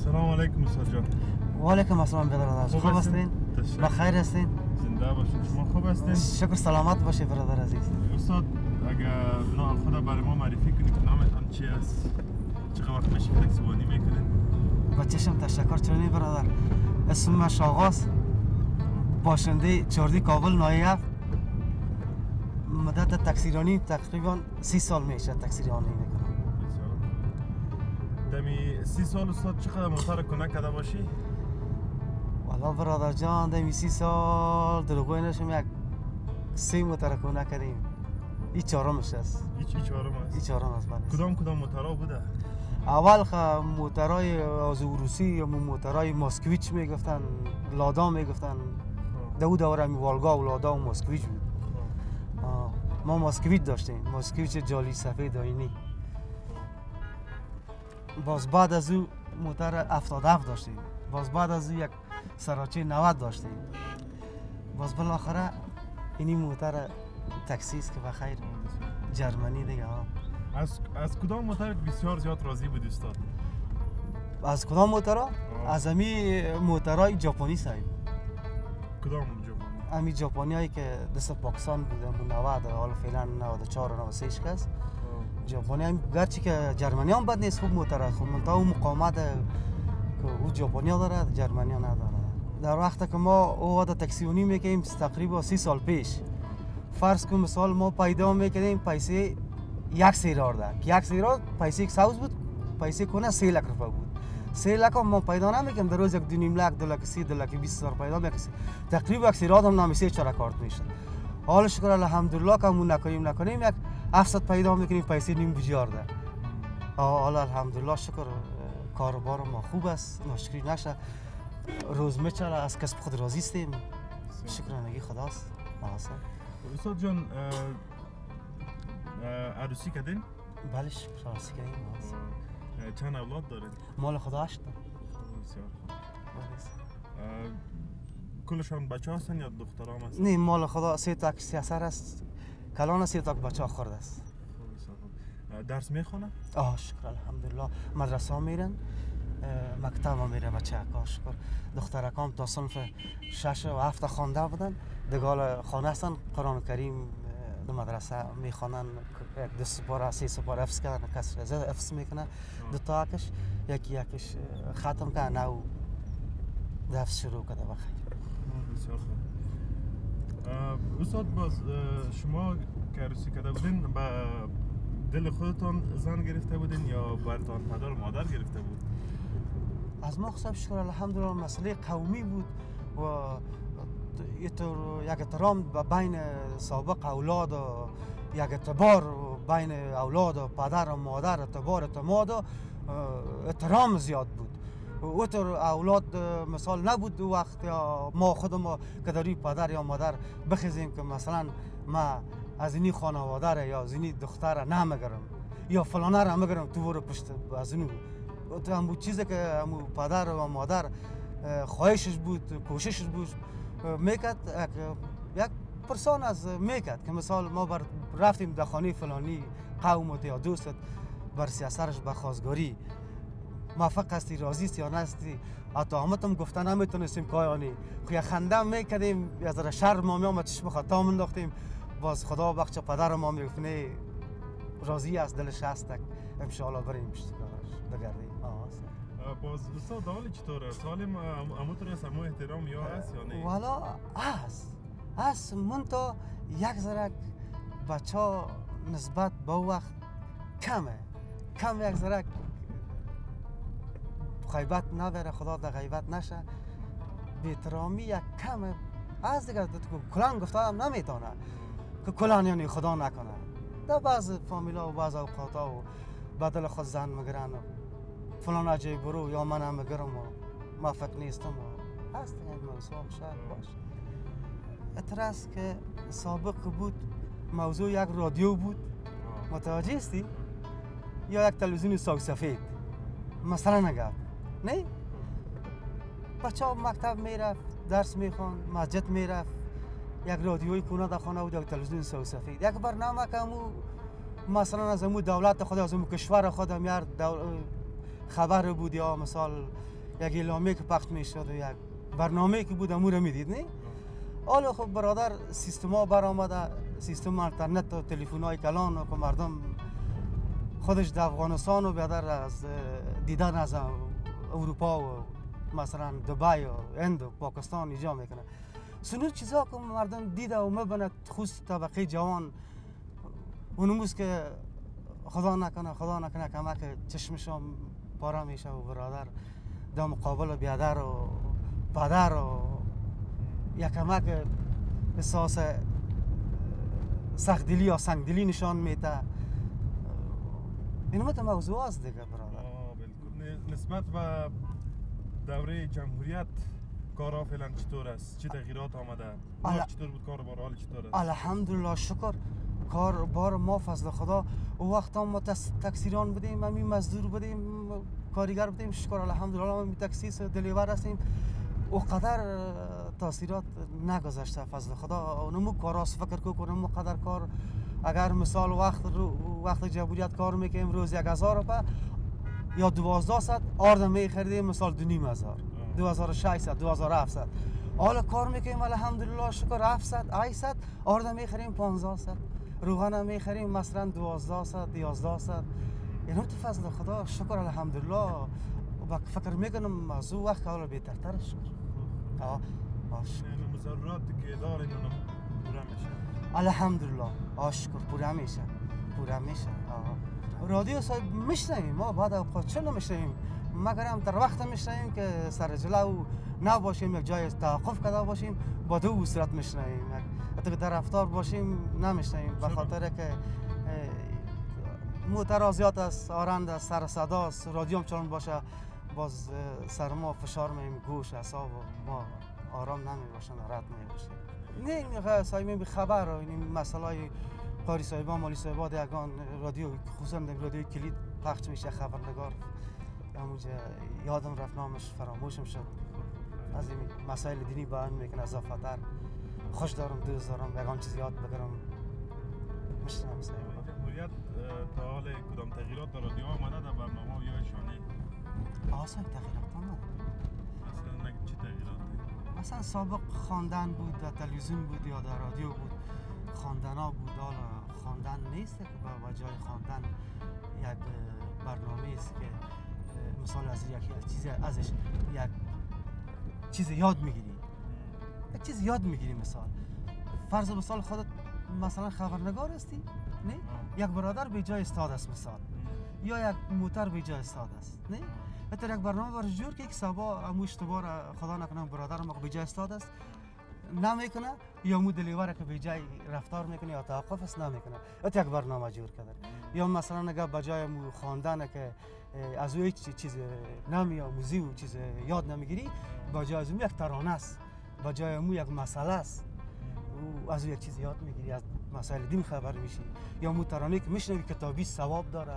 سلام علیکم استاد جان. و علیکم السلام برادر. خوب هستین؟ بخیر هستین؟ زنده باشید. شما خوب هستین؟ شکر سلامت باشه برادر عزیز. استاد اگر نام خود برای ما معرفی کنید که نامتان چی است؟ چقدر وقت میشه که تکسیبانی میکنید؟ با چشم تشکر. چرا برادر؟ اسم من شاغاست. باشنده چهاردی کابل نایب. مدت تکسیرانی تقریبا 30 سال میشه تکسیرانی میکنم. دمی 30 سال استاد چقدر موتور کنک کرده باشی؟ والا برادر جان دمی 30 سال دروغوی نشم یک 3 موتور کنک کردیم. این چهارمش است. این چهارم است. این چهارم است بله. کدام موتورها بوده؟ اول موتورای از روسی یا موتورای ماسکویچ میگفتن، لادا میگفتن. دو دوره می والگا و لادا و ماسکویچ بود. ما ماسکویچ داشتیم، ماسکویچ جالی سفید آینی. باز بعد از او موتور 77 داشتیم. باز بعد از او یک سراچه 90 داشتیم. باز بالاخره اینی موتور تاکسی است که بخیر جرمنی دیگه ها. از کدام موتور بسیار زیاد راضی بود استاد؟ از کدام موتورا؟ از امی موتورای ژاپنی صاحب. کدام ژاپنی؟ امی ژاپنی هایی که دست پاکستان بودن 90 حالا فعلا 94 و 96 است. ژاپنی هم گرچه که جرمنی هم بد نیست، خوب موتور است، خب منتها اون مقاومت که او ژاپنی داره جرمنی نداره. در وقتی که ما او تکسیونی میکنیم تقریبا 30 سال پیش، فرض کن مثال ما پیدا میکنیم پیسه یک سیرار ده که یک سیرار پیسه یک سوز بود، پیسه کنه 3 لک روپیه بود. 3 لک ما پیدا نمیکنیم در روز 2.5 لک 2 لک 30 2 لک 20,000 پیدا میکنیم. تقریبا یک سیرار هم نمیشه 4 کارت میشه. حالا شکر الحمدلله که همون نکنیم یک 700 پیدا میکنیم پیسه نیم بجار ده. حالا الحمدلله شکر کاروبار ما خوب است، ناشکری نشه. روز میچره از کسب خود راضی هستیم. شکرانگی خداست. استاد جان عروسی کردین؟ بله شکر عروسی کردیم. چند اولاد دارید؟ مال خدا 8 تا. بسیار کلشان بچه هستن یا دختران هستن؟ نه مال خدا 3 تا سیاسر است. کلان 3 تا بچه خورده است. درس میخونه؟ شکر الحمدلله. مدرسه ها میرن، مکتب ها میره بچه ها شکر. دخترکام تا صنف 6 و 7 خوانده بودن. دگال خانه هستن، قرآن کریم در مدرسه میخوانن. 2 سپاره 3 سپاره حفظ کردن، کس حفظ میکنه. 2 تا یکیش ختم کنه نو حفظ شروع کرده بخیر. بسیار خوب. استاد باز شما که عروسی کرده بودین با دل خودتان زن گرفته بودین یا برتان پدر و مادر گرفته بود؟ از ما خصوصا شکر الحمدلله مسئله قومی بود و یک احترام بین سابق اولاد و یک اعتبار بین اولاد و پدر و مادر، اعتماد و احترام زیاد بود. اوتر اولاد مثال نبود وقت یا ما خودم که داری پدر یا مادر بخیزیم که مثلا ما از اینی خانواده یا از اینی دختر نمیگرم یا فلانه را میگرم تو برو پشت از اینو. همون چیزی که همون پدر و مادر خواهشش بود، کوششش بود میکرد یک پرسان از میکرد که مثال ما رفتیم در خانه فلانی قومت یا دوستت بر سیاسرش به خواستگاری موافق هستی، راضی هستی یا نستی، حتی همتم گفتن نمیتونستیم کایانی خو خنده میکردیم از را شر ما میام چشم خطا منداختیم. باز خدا بخش پدر ما میگفت نه راضی است، دلش هست، ان شاء الله بریم پشت کارش بگردیم. باز استاد حال چطوره؟ سالم همونطور است، همون احترام یا هست یا نه؟ والا هست منتها یک ذره بچه نسبت به وقت کم یک ذره غیبت نداره، خدا در غیبت نشه، بی‌احترامی یک کم از دیگه کلان گفتم نمیتونه که کلان یعنی خدا نکنه. در بعض فامیلا و بعض اوقات ها و بدل خود زن میگیرن فلان جای برو یا من هم میگرم و موافق نیستم و هست دیگه این موضوع شاید باشه. اعتراض که سابق بود موضوع یک رادیو بود، متوجه هستی؟ یا یک تلویزیون ساق سفید مثلا نگاه نه؟ بچه ها مکتب میرفت، درس میخوان، مسجد میرفت، یک رادیوی کنه در خانه بود، یک تلویزیون ساق سفید، یک برنامه که مثلا از امو دولت خود، از امو کشور خود هم خبر بود یا مثال یک اعلامیه که پخش میشد و یک برنامه که بود امور میدید نه. حالا خب برادر سیستما برآمده، سیستم اینترنت و تلفن‌های کلان و که مردم خودش در افغانستان و بیادر از دیدن از اروپا و مثلا دبی و هند و پاکستان ایجا میکنه. سنور چیزا که مردم دیده و میبینه خصوص طبقه جوان اونموز که خدا نکنه کمک چشمشان پاره میشه و برادر در مقابل بیادر و پدر و یک کمک احساس سخت‌دلی یا سنگدلی نشان میده. این مت موضوع است دیگه برادر. بالکل. نسبت به دوره جمهوریت کارا فعلا چطور است؟ چه تغییرات آمده؟ چطور بود کار بار حال چطور است؟ الحمدلله شکر کار بار ما فضل خدا او وقت ما تکثیران بودیم، همین مزدور بودیم، کارگر بودیم، شکر الحمدلله ما تکسیس دلیور هستیم. او قدر تاثیرات نگذاشته فضل خدا. اونمو کاراست فکر کنم قدر کار اگر مثال وقت جمهوریت کار میکنیم روز 1000 روپیه یا 1200 آرد میخریدیم مثال 2500 2600 2700. حالا کار میکنیم الحمدلله شکر 700 800 آرد میخریم 1500 روغن میخریم مثلا 1200 1100. اینو تو فضل خدا شکر الحمدلله. فکر میکنم از او وقت حالا بهترتر شد. این مضرراتی که داره اینو پورا میشه الحمدلله. شکر پورا میشه. رادیو صاحب میشنیم ما بعد اوقات چه نمیشنیم مگر هم در وقت میشنیم که سر جلو نباشیم، یک جای توقف کرده باشیم با دو صورت میشنیم. حتی در رفتار باشیم نمیشنیم به خاطر که مترازیات است، آرند است، سر صدا است. رادیو چون باشه باز سر ما فشار مییم، گوش اعصاب ما آرام نمیباشن، راحت نمیباشیم. نه صاحب خبر و این مسائل قاری صاحبا مالی صاحبا دیگان رادیو خصوصا رادیو کلید پخش میشه خبرنگار. همونجا یادم رفت نامش فراموشم شد. از این مسائل دینی بیان میکنه اضافتر. خوش دارم دوست دارم یگان چیز یاد بگیرم. مشتم صاحب. جمهوریت تا حال کدام تغییرات در رادیو آمده در برنامه و یا شانه؟ صاحب تغییرات آمده. مثلا چه تغییراتی؟ مثلا سابق خواندن بود در تلویزیون بود یا در رادیو بود. خواندنا بود. حالا خواندن نیست که با جای خواندن یک برنامه است که مثال از یک چیز ازش یک چیز یاد میگیری. یک چیز یاد میگیری. مثال فرض مثال خودت مثلا خبرنگار هستی نه یک برادر به جای استاد است مثال یا یک موتر به جای استاد است نه بهتر یک برنامه برش جور که یک سبا امو اشتباه خدا نکنه برادر ما به جای استاد است نمیکنه یا مو دلیوره که به جای رفتار میکنه یا توقف است نمیکنه. ات یک برنامه جور کرده. یا مثلا نگه به جای مو خواندن که از او هیچ چیز نمی یا موزی و چیز یاد نمیگیری با جای از او یک ترانه است، با جای مو یک مسئله است و از او یک چیز یاد میگیری، از مسائل دین خبر میشی یا مو ترانه که میشنوی کتابی ثواب داره.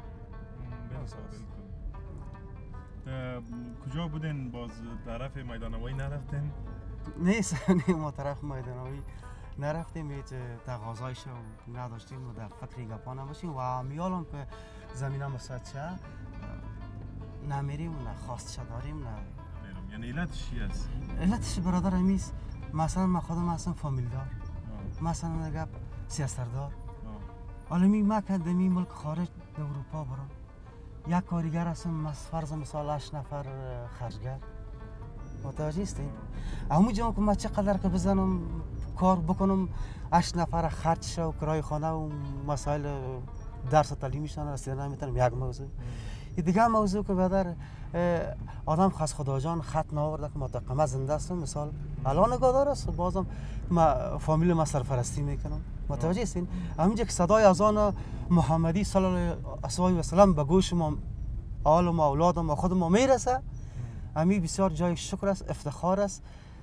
کجا بودین باز طرف میدان نوایی نرفتین؟ نیست ما طرف میدان نوایی نرفتیم، هیچ تقاضایش رو نداشتیم و در فکر گپا نباشیم و میالم که زمینه مساعد شه نمیریم و نه خواستش داریم نه. یعنی علتش چی است؟ علتش برادر امیز مثلا من خودم هستم فامیل دار مثلا نگه سیاستدار. حالا ما کندمی ملک خارج در اروپا برام یک کارگر هستم فرض مثال 8 نفر خرجگر متوجه هستین؟ همون جا که من چقدر که بزنم کار بکنم 8 نفر خرج شه و کرای خانه و مسائل درس تعلیمیشان رسیده نمیتونم. یک موضوع دیگه موضوع که بدر آدم خاص خدا جان خط نآورده که متقمه زنده است مثال الان نگادار است بازم ما فامیل ما سرپرستی میکنم. متوجه هستین؟ همینجا که صدای اذان محمدی صلی الله علیه و سلم به گوش ما آل و اولاد ما خود ما میرسه همین بسیار جای شکر است، افتخار است،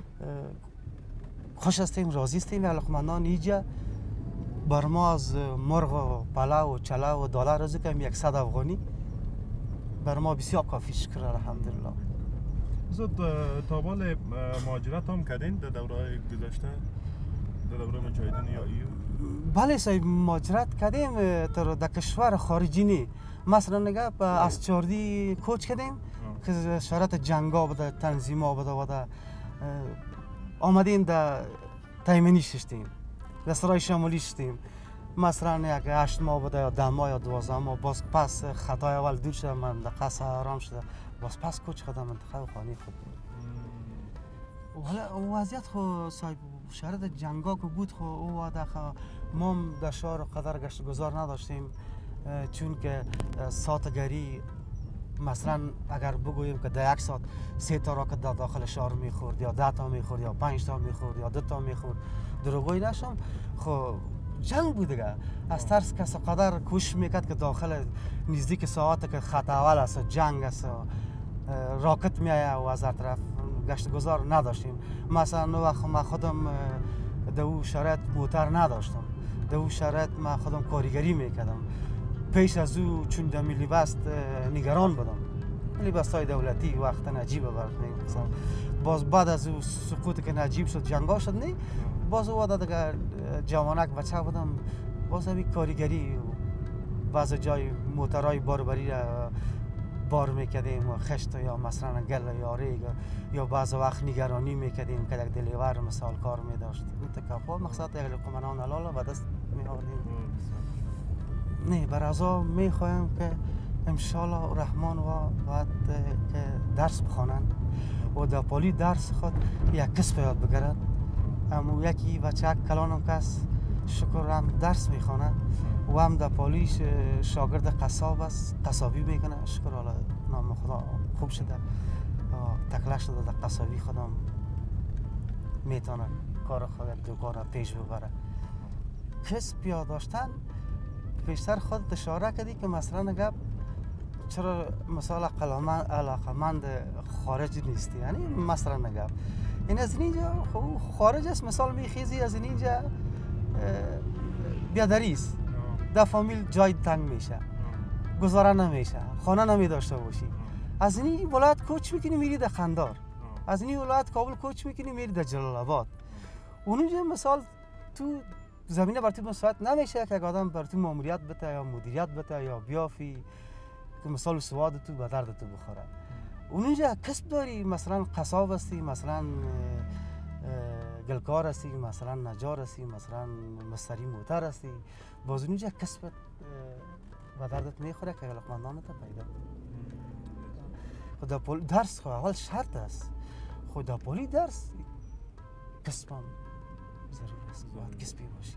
خوش هستیم، راضی هستیم. علاقمندان اینجا بر ما از مرغ و پلاو و چلا و دلار روزی که 100 افغانی بر ما بسیار کافی شکر الحمدلله. زود تابال مهاجرت هم کردین در دوره گذشته در دوره مجاهدین یا ایو؟ بله صاحب مهاجرت کردیم در کشور خارجی نی مثلا نگه از چاردی کوچ کردیم که شرط جنگا بوده، تنظیما بوده و ده آمدیم در تایمنی شدیم، در سرای شمالی شدیم. مثلا یک 8 ماه بوده یا 10 ماه یا 12 ماه، باز پس خطای اول دور شده، منطقه آرام شده، باز پس کوچ خود منطقه خانه خود. حالا وضعیت خو صاحب شرط جنگا که بود خو او وعده ما در شهر قدر گشت گذار نداشتیم، چون که ساعتگری مثلا اگر بگوییم که در 1 ساعت 3 تا راکت در داخل شهر میخورد یا 10 تا میخورد یا 5 تا میخورد یا 2 تا میخورد، دروغوی نشم. خب جنگ بود دیگه، از ترس کس قدر کوشش میکرد که داخل نزدیک ساعت که خط اول است جنگ است راکت میایه و از هر طرف گشت گذار نداشتیم. مثلا وقت ما خودم در او شرایط موتر نداشتم، در او شرایط ما خودم کارگری میکردم. پیش از او چون در لباس نگران بودم، لباس های دولتی وقت نجیب برد میگم. باز بعد از او سقوط که نجیب شد جنگا شد نه، باز او دیگه جوانک بچه بودم، باز همین کارگری بعض جای موترهای باربری را بار میکردیم، خشت یا مثلا گل یا ریگ، یا بعض وقت نگرانی میکردیم که یک دلیور مثال کار میداشت. تکافو مقصد یک لقمه حلال و دست میآوردیم. نه برازا میخوایم که انشالله رحمان و بعد که درس بخوانند و در پالی درس خود یک کسب یاد بگیرد. اما یکی بچه کلانم کس شکر هم درس میخوانه و هم در پالیش شاگرد قصاب است، قصابی میکنه. شکر الله نام خدا خوب شده، تکله شده در قصابی خودم میتونه کار خود دوکار پیش ببره. کسب یاد داشتن پیشتر خود اشاره کردی که مثلا گپ چرا مثلا علاقمند خارج نیستی، یعنی مثلا گپ این از اینجا خارج است، مثال میخیزی از اینجا بیادری است، در فامیل جای تنگ میشه، گذاره نمیشه، خانه نمی داشته باشی. از این ولایت کوچ میکنی میری در خندار، از این ولایت کابل کوچ میکنی میری در جلال آباد. اونجا مثال تو زمینه بر تو مساعد نمیشه که آدم بر تو ماموریت بده یا مدیریت بده یا بیافی که مثال سواد تو به درد تو بخوره. اونجا کسب داری، مثلا قصاب هستی، مثلا گلکار هستی، مثلا نجار هستی، مثلا مستری موتر هستی، باز اونجا کسبت به دردت میخوره که علاقمندانت پیدا خدا پول درس خو اول شرط است، خدا پولی درس کسبم ضرور است، باید کسبی باشی.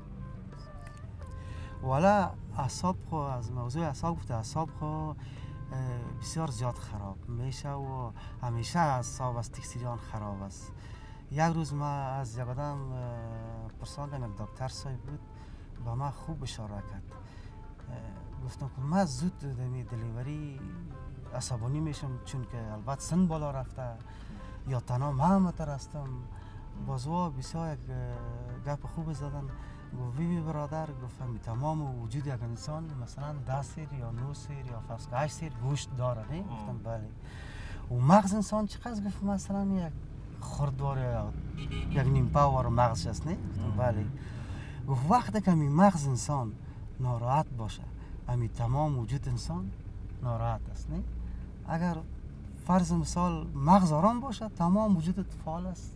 والا اعصاب خو از موضوع اعصاب گفته، اعصاب خو بسیار زیاد خراب میشه و همیشه اعصاب از تکثیریان خراب است. یک روز ما از یک آدم پرساندم، یک دکتر صاحب بود، با ما خوب اشاره کرد. گفتم که من زود دمی دلیوری عصبانی میشم، چون که البته سن بالا رفته یا تنها من مترستم. بازوا بسیار یک گپ خوب زدن. گفت برادر، گفتم تمام وجود یک انسان مثلا 10 سیر یا 9 سیر یا فرض 8 سیر گوشت داره نه؟ گفتم بله. و مغز انسان چقدر؟ گفت مثلا یک خردوار یا یک نیم پاور مغز هست نه؟ گفتم بله. گفت وقتی که این مغز انسان ناراحت باشه، همین تمام وجود انسان ناراحت است نه؟ اگر فرض مثال مغز آرام باشه، تمام وجودت فعال است،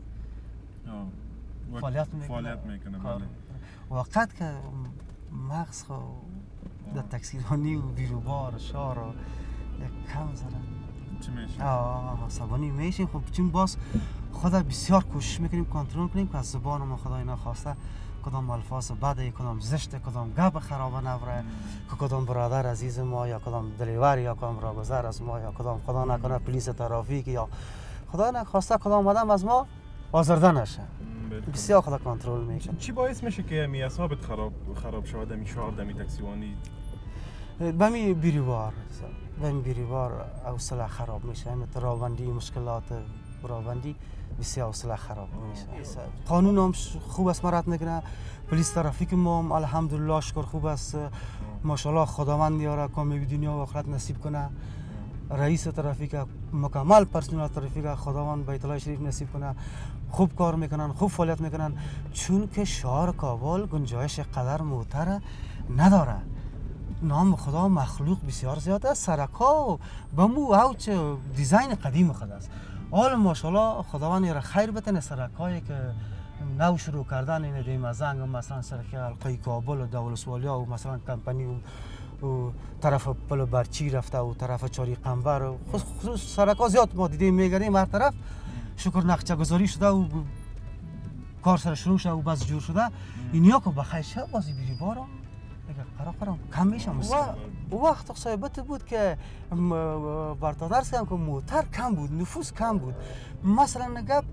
فعالیت میکنه. بله. وقت که مغز خو در تکثیرانی و بیروبار شار و یک کم زده چی میشه؟ عصبانی میشیم. خب چون باز خدا بسیار کوشش میکنیم کنترل کنیم که از زبان ما خدای نخواسته کدام الفاظ بده، کدام زشت، کدام گپ خراب نبره، که کدام برادر عزیز ما یا کدام دلیور یا کدام راهگذر از ما یا کدام خدا نکنه پلیس ترافیک یا خدا نخواسته کدام آدم از ما آزرده نشه. بسیار خدا کنترل میکنه. چی باعث میشه که می اعصابت خراب شود دمی شهر دمی تاکسیوانی؟ بمی بیریوار حوصله خراب میشه. همین راهبندی مشکلات راهبندی بسیار حوصله خراب میشه. قانون هم خوب است مراد میکنه، پلیس ترافیک ما هم الحمدلله شکر خوب است، ماشاءالله خداوند یاره کامیابی دنیا و آخرت نصیب کنه. رئیس ترافیک مکمل پرسنل ترافیک خداوند بیت الله شریف نصیب کنه، خوب کار میکنن، خوب فعالیت میکنن، چون که شهر کابل گنجایش قدر موتر نداره. نام خدا مخلوق بسیار زیاد است. سرکا به مو اوچ دیزاین قدیم خود است. حالا ماشاءالله خداوند را خیر بتنه سرکایی که نو شروع کردن این دیم زنگ مثلا سرک حلقه کابل و دولسوالیا و مثلا کمپانی و طرف پل برچی رفته و طرف چاری قنبر و خصوص سرکا زیاد ما دیدیم میگردیم هر طرف شکر نقشه گذاری شده و کار سر شروع شده و بس جور شده اینیا که بخیر شد بازی بیری بارم قرار کم میشم و وقت صاحبت بود که برتادرس هم که موتر کم بود نفوس کم بود مثلا نگب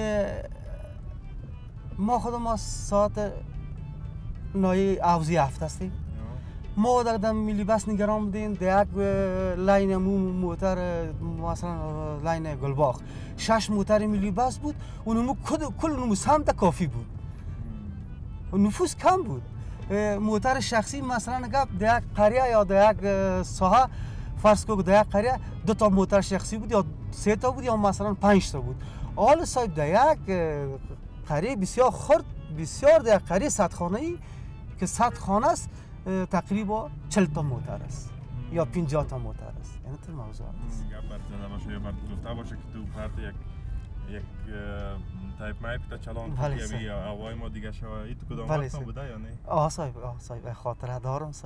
ما خودم ساعت نایی اوزی هفت هستیم ما در میلی بس نگران بودیم در یک لاین موتر مثلا لاین گلباخ 6 موتر میلی بس بود و نمو کل نمو سمت کافی بود و نفوس کم بود موتر شخصی مثلا نگاه در یک قریه یا در یک ساحه فرض کنید در یک قریه 2 تا موتر شخصی بود یا 3 تا بود یا مثلا 5 تا بود حالا صاحب در یک قریه بسیار خرد بسیار در یک قریه 100 خانه ای که 100 خانه است تقریبا 40 تا موتر است یا 50 تا موتر است یعنی تو موضوع است گپ باشه یا گفته باشه که تو فرد یک تایپ مایپ تا چالان کنی یا هوای ما دیگه شوی تو کدام وقت بوده یا نه صاحب خاطره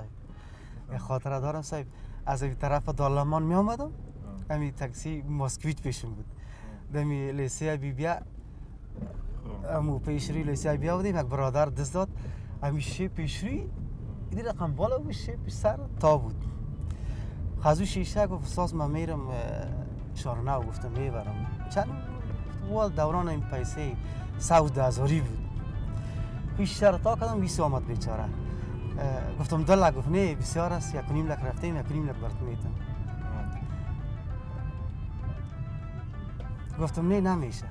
دارم صاحب از این طرف دارالمان می آمدم همین تاکسی مسکویت پیشم بود دمی لیسه بیا امو پیشری لیسه بیا بودیم یک برادر دست داد همیشه پیشری این رقم بالا بود پیش سر تا بود خازو شیشه گفت ساز من میرم چارنه و گفتم میبرم چند دوران این پیسه 110,000 بود پیش سر تا کردم 20 آمد بیچاره گفتم 2 لک گفت نه بسیار است 1.5 لک رفتیم 1.5 لک برات میتم گفتم نه نمیشه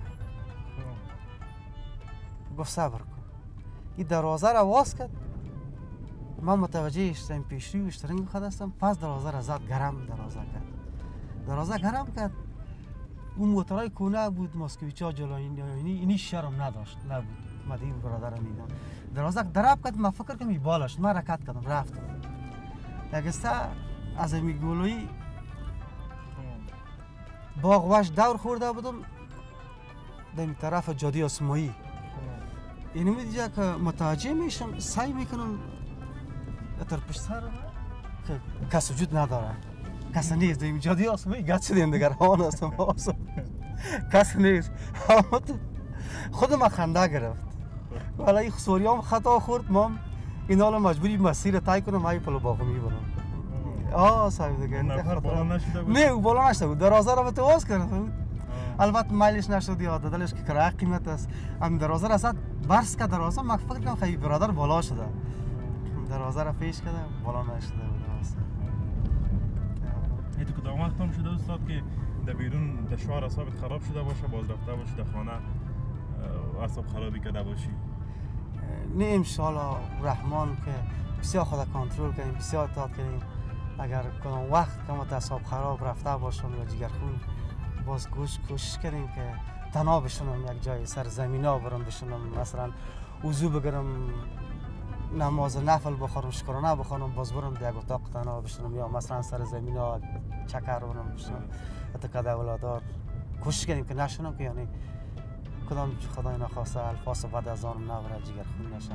گفت صبر کن این دروازه را واز کرد من متوجه شدم پیشری و اشترنگ خود هستم پس دروازه را زد گرم دروازه گرم کرد اون موترهای کونه بود مسکویچا جلوی اینی شرم نداشت نبود مدین برادرم میدم دروازه دراب کرد من فکر کنم بالاش من رکت کردم رفتم یکسته از امی گلوی باغ وش دور خورده بودم دمی طرف جاده اسمایی اینو میدیجه که متوجه میشم سعی میکنم اتر پشت سر که کس وجود نداره کس نیست دیم جاده اسمایی گت شدیم دیگر همان هستم کس نیست خودم خنده گرفت ولی این سوریام خطا خورد ما این حالا مجبوری مسیر تای کنم های پلو باقی میبرم صاحب دیگه نفر بالا نشده بود؟ نه او بالا نشده بود درازه را متواز کرد البته مایلش نشد یا دادلش که کرایه قیمت است هم درازه را زد برس که درازه من فکر کنم خیلی برادر بالا شده درازه را پیش کرده بالا نشده بود تو کدام وقت هم شده استاد که در بیرون در شهر اعصابت خراب شده باشه باز رفته باشی در خانه اعصاب خرابی کرده باشی؟ نه انشالله رحمان که بسیار خود کنترل کنیم بسیار اطاعت کنیم اگر کدام وقت که ما اعصاب خراب رفته باشم یا جگرخون باز کوشش کنیم که تنها بشونم یک جای سر زمینا برم بشونم مثلا وضو بگیرم نماز نفل بخورم شکرانه بخونم باز برم در یک اتاق تنها بشونم یا مثلا سر زمینا چکر برم بشونم حتی که اولادار کوشش کنیم که نشونم که یعنی کدام خدای نخواسته الفاظ بعد از آن نبره جگرخون نشن.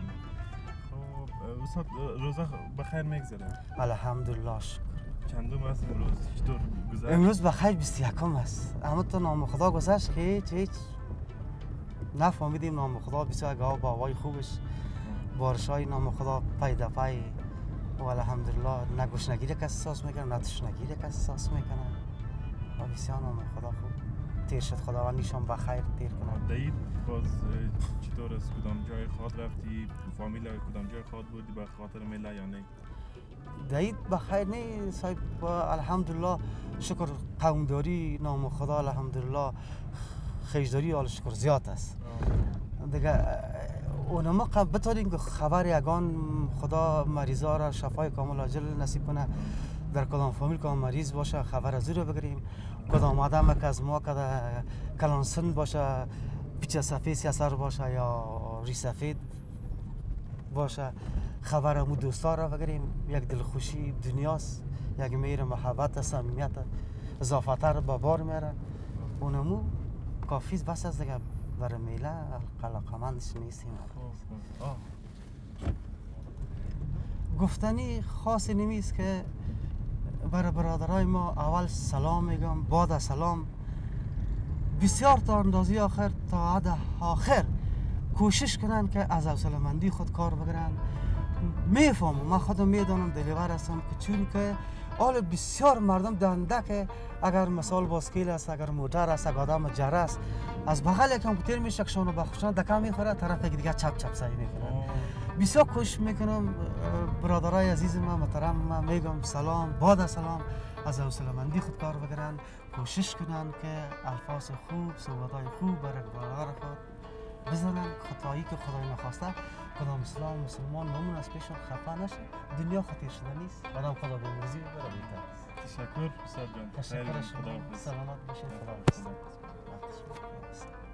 استاد روزا بخیر میگذره؟ الحمدلله شکر. چندم است امروز؟ چطور گذشت؟ امروز بخیر 21 است. اما تو نام خدا گذشت که هیچ نفهمیدیم نام خدا بسیار گاه با هوای خوبش بارشای نام خدا پی در پی و الحمدلله نه گشنگی کسی احساس میکنه نه تشنگی کسی احساس میکنه و بسیار نام خدا خوب تیر شد خداوند نیشان بخیر تیر کنه. دید باز چطور است کدام جای خود رفتی فامیل کدام جای خود بودی به خاطر مله یا نه؟ دید بخیر نه صاحب الحمدلله شکر قومداری نام خدا الحمدلله خیشداری حال شکر زیاد است دیگه اونما بتونیم که خبر یگان خدا مریضا را شفای کامل عاجل نصیب کنه در کدام فامیل کدام مریض باشه خبر از رو بگیریم کدام آدم که از ما کده کلان سن باشه پیچ سفید سیاسر باشه یا ری سفید باشه خبر مو دوستا را بگیریم، یک دلخوشی دنیاست، یک مهر محبت صمیمیت اضافتر به بار میاره. اونمو کافیست بس از دیگه برای میله علاقمندش نیستیم. گفتنی خاصی نمیست که برای برادرای ما اول سلام میگم، بعد از سلام بسیار تا اندازی آخر تا حد آخر کوشش کنن که از حوصله‌مندی خود کار بگیرن. میفهمم، من خودم میدانم دلیور هستم که چون که حال بسیار مردم دنده که اگر مثال باسکیل است، اگر موتر است، اگر آدم جره است، از بغل یکم که تیر میشه کشان و بخشان دکه میخوره، طرف دیگه چپ چپ سعی میکنن. بسیار کوشش میکنم برادرای عزیز من محترم من میگم سلام، بعد از سلام از حوصله‌مندی خود کار بگیرن، کوشش کنن که الفاظ خوب، صحبت‌های خوب برای برادر خود بزنن. خطایی که خدای نخواسته کدام مسلمان نمون از پیشون خفا نشه. دنیا خطیر شده نیست، آدم خدا بمرزی بره بهتر. تشکر استاد جان. تشکر شما، سلامت باشید. خدا حافظ.